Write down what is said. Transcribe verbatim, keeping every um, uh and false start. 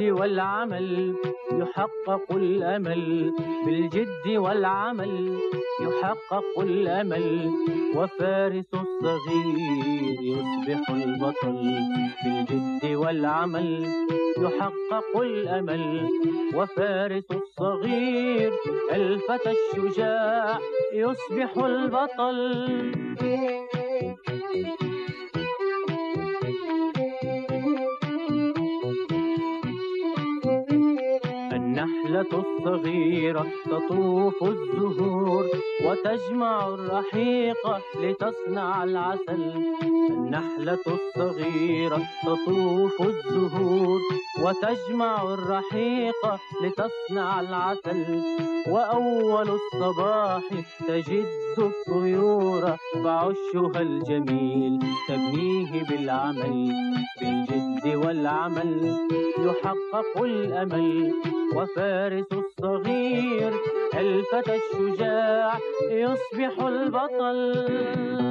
والعمل يحقق الأمل، بالجد والعمل يحقق الأمل، وفارس الصغير يصبح البطل. بالجد والعمل يحقق الأمل، وفارس الصغير الفتى الشجاع يصبح البطل. النحلة الصغيرة تطوف الزهور وتجمع الرحيق لتصنع العسل. النحلة الصغيرة تطوف الزهور وتجمع الرحيق لتصنع العسل، وأول الصباح تجد الطيور فعشها الجميل تبنيه بالعمل. بالجد والعمل يحقق الأمل، وفارس الصغير الفتى الشجاع يصبح البطل.